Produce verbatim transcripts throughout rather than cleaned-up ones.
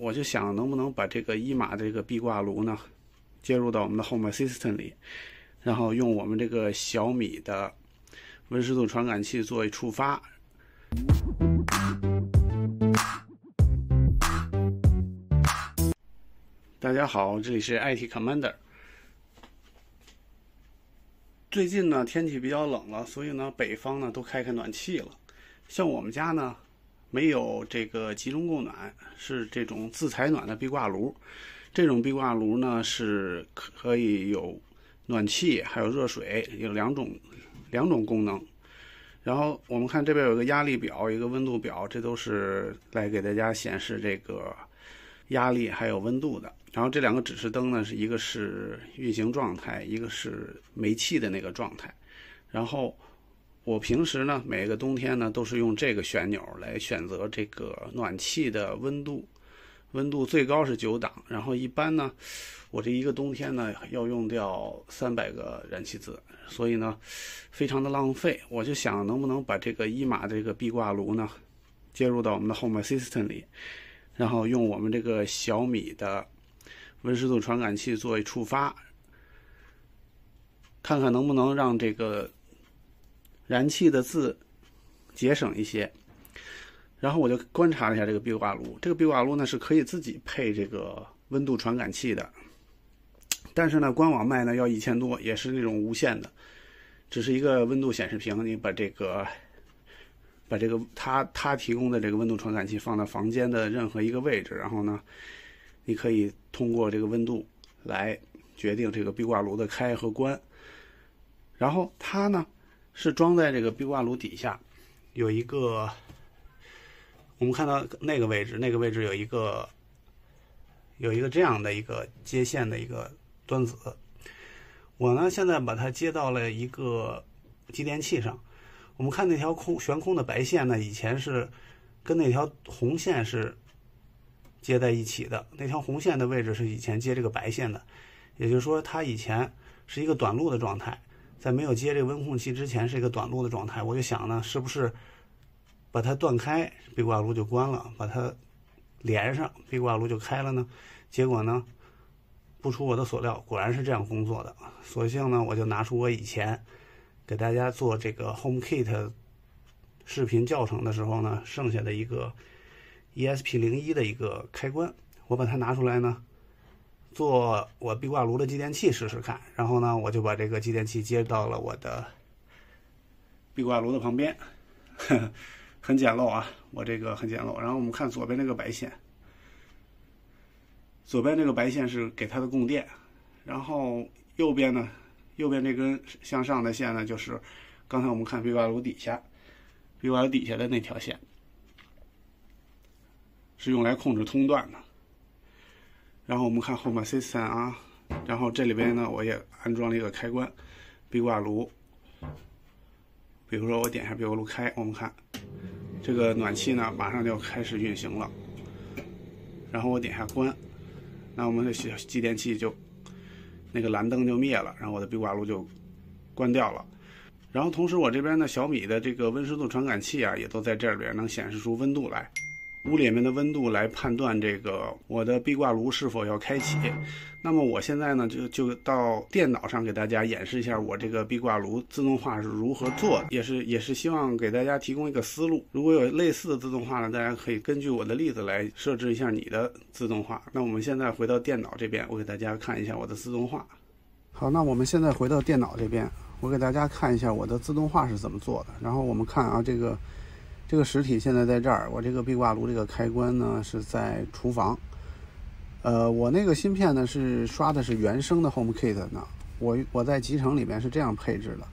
我就想能不能把这个一码这个壁挂炉呢接入到我们的 Home Assistant 里，然后用我们这个小米的温湿度传感器作为触发。大家好，这里是 I T Commander。最近呢天气比较冷了，所以呢北方呢都开开暖气了。像我们家呢没有这个集中供暖，是这种自采暖的壁挂炉。这种壁挂炉呢是可以有暖气还有热水，有两种两种功能。然后我们看这边有个压力表，一个温度表，这都是来给大家显示这个压力还有温度的。然后这两个指示灯呢，是一个是运行状态，一个是煤气的那个状态。然后我平时呢每个冬天呢都是用这个旋钮来选择这个暖气的温度，温度最高是九档，然后一般呢我这一个冬天呢要用掉三百个燃气字，所以呢非常的浪费。我就想能不能把这个一码这个壁挂炉呢接入到我们的 Home Assistant 里，然后用我们这个小米的温湿度传感器作为触发，看看能不能让这个燃气的字节省一些。然后我就观察了一下这个壁挂炉，这个壁挂炉呢是可以自己配这个温度传感器的，但是呢官网卖呢要一千多，也是那种无线的，只是一个温度显示屏，你把这个把这个它它提供的这个温度传感器放到房间的任何一个位置，然后呢你可以通过这个温度来决定这个壁挂炉的开和关。然后它呢是装在这个壁挂炉底下有一个，我们看到那个位置那个位置有一个有一个这样的一个接线的一个端子。我呢现在把它接到了一个继电器上。我们看那条空悬空的白线呢，以前是跟那条红线是接在一起的，那条红线的位置是以前接这个白线的，也就是说它以前是一个短路的状态，在没有接这个温控器之前是一个短路的状态。我就想呢是不是把它断开，壁挂炉就关了，把它连上，壁挂炉就开了呢？结果呢不出我的所料，果然是这样工作的。索性呢我就拿出我以前给大家做这个 HomeKit 视频教程的时候呢剩下的一个 E S P 零一 的一个开关，我把它拿出来呢做我壁挂炉的继电器试试看。然后呢我就把这个继电器接到了我的壁挂炉的旁边，呵呵很简陋啊，我这个很简陋。然后我们看左边那个白线，左边这个白线是给它的供电，然后右边呢右边这根向上的线呢就是刚才我们看壁挂炉底下壁挂炉底下的那条线，是用来控制通断的。然后我们看 Home Assistant 啊，然后这里边呢我也安装了一个开关，壁挂炉，比如说我点一下壁挂炉开，我们看这个暖气呢马上就开始运行了，然后我点下关，那我们的继电器就那个蓝灯就灭了，然后我的壁挂炉就关掉了。然后同时我这边的小米的这个温湿度传感器啊也都在这边能显示出温度来，屋里面的温度来判断这个我的壁挂炉是否要开启。那么我现在呢就就到电脑上给大家演示一下我这个壁挂炉自动化是如何做的，也是也是希望给大家提供一个思路。如果有类似的自动化呢，大家可以根据我的例子来设置一下你的自动化。那我们现在回到电脑这边，我给大家看一下我的自动化。好，那我们现在回到电脑这边，我给大家看一下我的自动化是怎么做的。然后我们看啊，这个这个实体现在在这儿，我这个壁挂炉这个开关呢是在厨房。呃，我那个芯片呢是刷的是原生的 HomeKit 呢，我我在集成里面是这样配置的。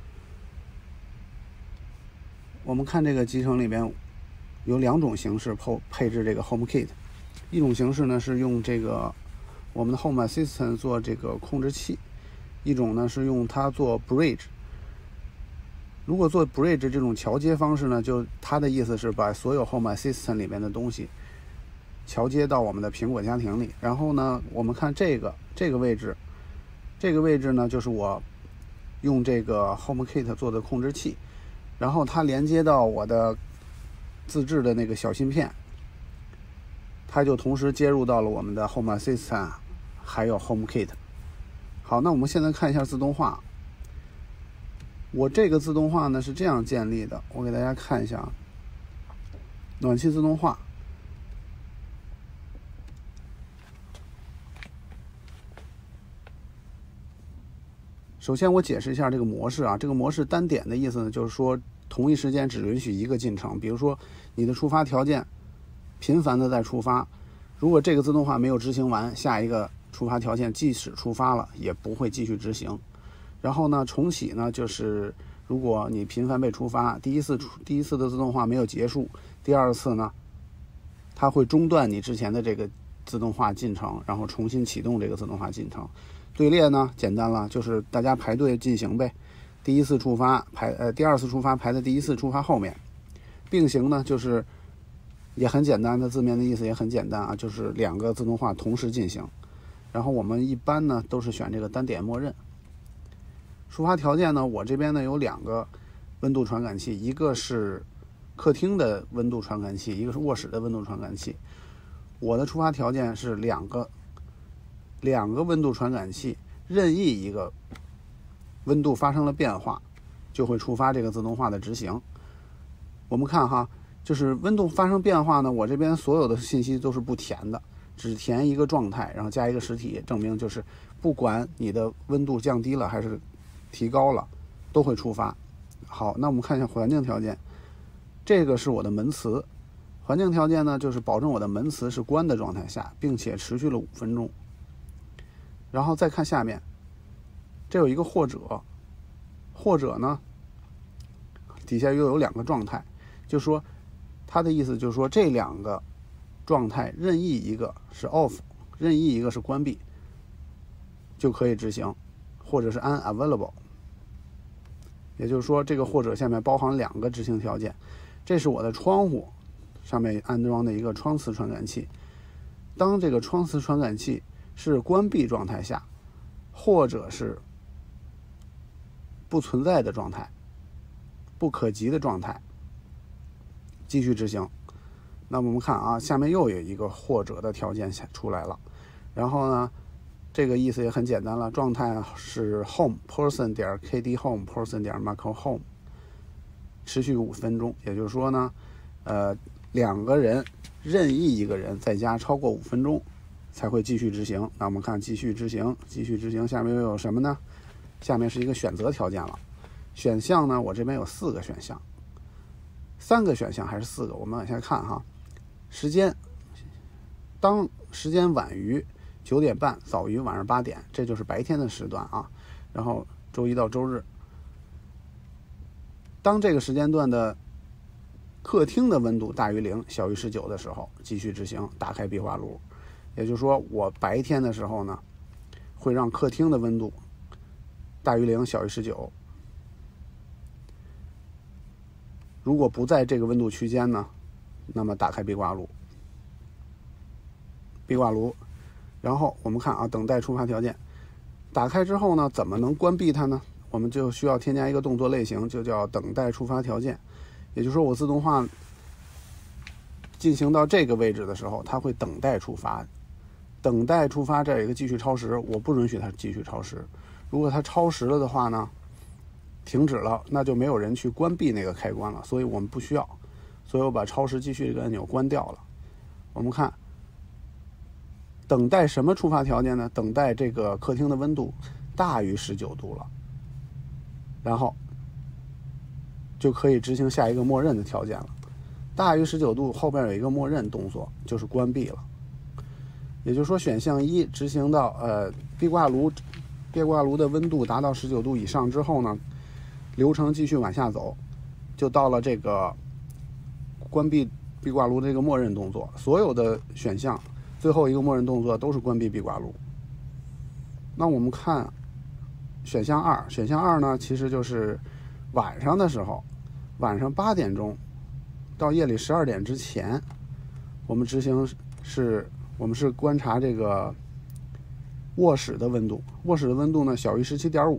我们看这个集成里面有两种形式配配置这个 HomeKit， 一种形式呢是用这个我们的 Home Assistant 做这个控制器，一种呢是用它做 Bridge。如果做 Bridge 这种桥接方式呢，就它的意思是把所有 Home Assistant 里面的东西桥接到我们的苹果家庭里。然后呢我们看这个这个位置，这个位置呢就是我用这个 HomeKit 做的控制器，然后它连接到我的自制的那个小芯片， 它就同时接入到了我们的 Home Assistant 还有 HomeKit。 好，那我们现在看一下自动化。我这个自动化呢是这样建立的，我给大家看一下暖气自动化。首先我解释一下这个模式啊，这个模式单点的意思呢，就是说同一时间只允许一个进程。比如说你的触发条件频繁的在触发，如果这个自动化没有执行完，下一个触发条件即使触发了也不会继续执行。然后呢，重启呢，就是如果你频繁被触发，第一次第一次的自动化没有结束，第二次呢，它会中断你之前的这个自动化进程，然后重新启动这个自动化进程。队列呢，简单了，就是大家排队进行呗。第一次触发排呃，第二次触发排在第一次触发后面。并行呢，就是也很简单，的字面的意思也很简单啊，就是两个自动化同时进行。然后我们一般呢都是选这个单点默认。触发条件呢，我这边呢有两个温度传感器，一个是客厅的温度传感器，一个是卧室的温度传感器。我的触发条件是两个两个温度传感器任意一个温度发生了变化，就会触发这个自动化的执行。我们看哈，就是温度发生变化呢，我这边所有的信息都是不填的，只填一个状态，然后加一个实体，证明就是不管你的温度降低了还是提高了，都会触发。好，那我们看一下环境条件，这个是我的门磁。环境条件呢，就是保证我的门磁是关的状态下，并且持续了五分钟。然后再看下面，这有一个或者，或者呢，底下又有两个状态，就说它的意思就是说这两个状态任意一个是 off， 任意一个是关闭，就可以执行，或者是 unavailable。也就是说，这个或者下面包含两个执行条件。这是我的窗户上面安装的一个窗磁传感器。当这个窗磁传感器是关闭状态下，或者是不存在的状态、不可及的状态，继续执行。那我们看啊，下面又有一个或者的条件出来了。然后呢，这个意思也很简单了，状态是 home person 点 kd home person 点 macro home， 持续五分钟。也就是说呢，呃，两个人任意一个人在家超过五分钟才会继续执行。那我们看继续执行，继续执行，下面又有什么呢？下面是一个选择条件了。选项呢，我这边有四个选项，三个选项还是四个？我们往下看哈。时间，当时间晚于九点半，早于晚上八点，这就是白天的时段啊。然后周一到周日，当这个时间段的客厅的温度大于零，小于十九的时候，继续执行，打开壁挂炉。也就是说，我白天的时候呢，会让客厅的温度大于零，小于十九。如果不在这个温度区间呢，那么打开壁挂炉。壁挂炉。然后我们看啊，等待触发条件，打开之后呢，怎么能关闭它呢？我们就需要添加一个动作类型，就叫等待触发条件。也就是说，我自动化进行到这个位置的时候，它会等待触发。等待触发，这有一个继续超时，我不允许它继续超时。如果它超时了的话呢，停止了，那就没有人去关闭那个开关了，所以我们不需要。所以我把超时继续这个按钮关掉了。我们看。等待什么触发条件呢？等待这个客厅的温度大于十九度了，然后就可以执行下一个默认的条件了。大于十九度后边有一个默认动作，就是关闭了。也就是说，选项一执行到呃壁挂炉壁挂炉的温度达到十九度以上之后呢，流程继续往下走，就到了这个关闭壁挂炉的这个默认动作。所有的选项最后一个默认动作都是关闭壁挂炉。那我们看选项二，选项二呢，其实就是晚上的时候，晚上八点钟到夜里十二点之前，我们执行是，我们是观察这个卧室的温度，卧室的温度呢小于十七点五，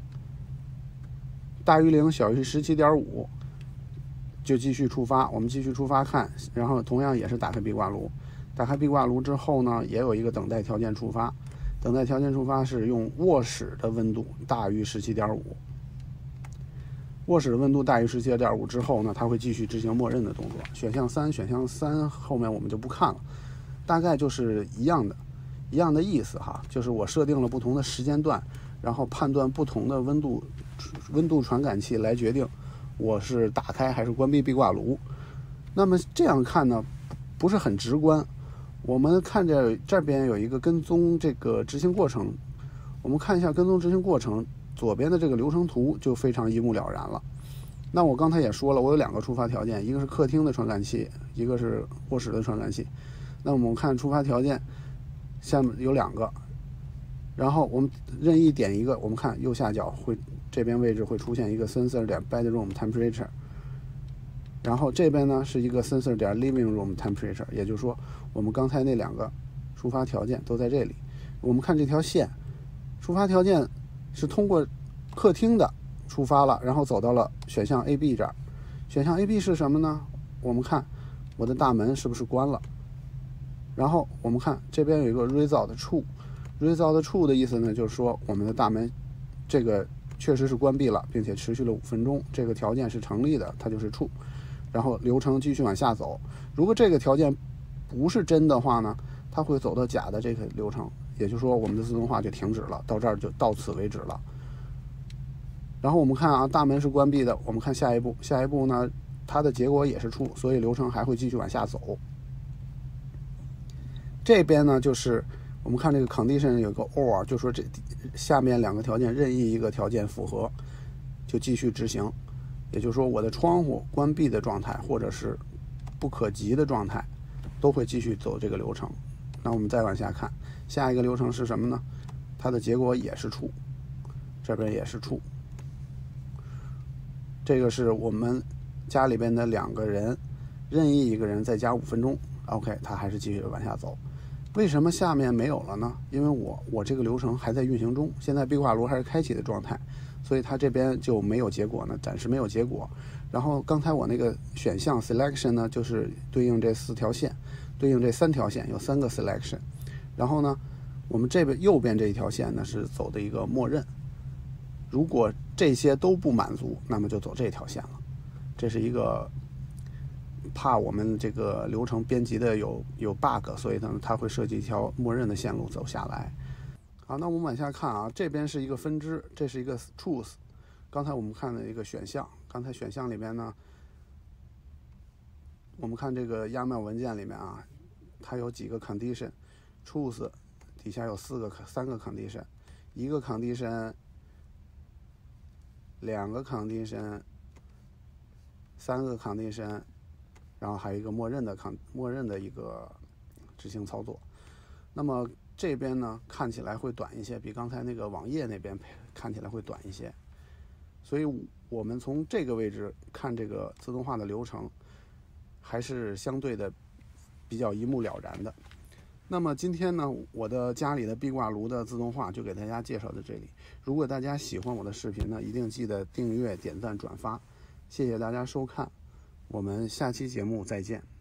大于零，小于十七点五，就继续触发。我们继续触发看，然后同样也是打开壁挂炉。 打开壁挂炉之后呢，也有一个等待条件触发，等待条件触发是用卧室的温度大于 十七点五， 卧室的温度大于 十七点五 之后呢，它会继续执行默认的动作。选项三，选项三后面我们就不看了，大概就是一样的一样的意思哈，就是我设定了不同的时间段，然后判断不同的温度温度传感器来决定我是打开还是关闭壁挂炉。那么这样看呢，不是很直观。我们看着这边有一个跟踪这个执行过程，我们看一下跟踪执行过程，左边的这个流程图就非常一目了然了。那我刚才也说了，我有两个触发条件，一个是客厅的传感器，一个是卧室的传感器。那我们看触发条件下面有两个，然后我们任意点一个，我们看右下角会这边位置会出现一个 sensor 点 bedroom temperature， 然后这边呢是一个 sensor 点 living room temperature， 也就是说我们刚才那两个触发条件都在这里。我们看这条线，触发条件是通过客厅的触发了，然后走到了选项 A B 这儿。选项 A B 是什么呢？我们看我的大门是不是关了，然后我们看这边有一个 result true， result true 的意思呢，就是说我们的大门这个确实是关闭了，并且持续了五分钟，这个条件是成立的，它就是 true。然后流程继续往下走，如果这个条件不是真的话呢，它会走到假的这个流程，也就是说我们的自动化就停止了，到这儿就到此为止了。然后我们看啊，大门是关闭的，我们看下一步，下一步呢，它的结果也是 true， 所以流程还会继续往下走。这边呢，就是我们看这个 condition 有个 or， 就说这下面两个条件任意一个条件符合，就继续执行。也就是说，我的窗户关闭的状态或者是不可及的状态，都会继续走这个流程。那我们再往下看，下一个流程是什么呢？它的结果也是 true， 这边也是 true。这个是我们家里边的两个人，任意一个人再加五分钟 ，OK， 它还是继续往下走。为什么下面没有了呢？因为我我这个流程还在运行中，现在壁挂炉还是开启的状态。所以它这边就没有结果呢，暂时没有结果。然后刚才我那个选项 selection 呢，就是对应这四条线，对应这三条线，有三个 selection。然后呢，我们这边右边这一条线呢是走的一个默认。如果这些都不满足，那么就走这条线了。这是一个怕我们这个流程编辑的有有 bug， 所以呢它会设计一条默认的线路走下来。好，那我们往下看啊，这边是一个分支，这是一个 truth。刚才我们看的一个选项，刚才选项里面呢，我们看这个 Y A M L 文件里面啊，它有几个 condition，truth 底下有四个三个 condition， 一个 condition， 两个 condition， 三个 condition， 然后还有一个默认的 con 默认的一个执行操作。那么这边呢看起来会短一些，比刚才那个网页那边看起来会短一些，所以我们从这个位置看这个自动化的流程，还是相对的比较一目了然的。那么今天呢，我的家里的壁挂炉的自动化就给大家介绍到这里。如果大家喜欢我的视频呢，一定记得订阅、点赞、转发，谢谢大家收看，我们下期节目再见。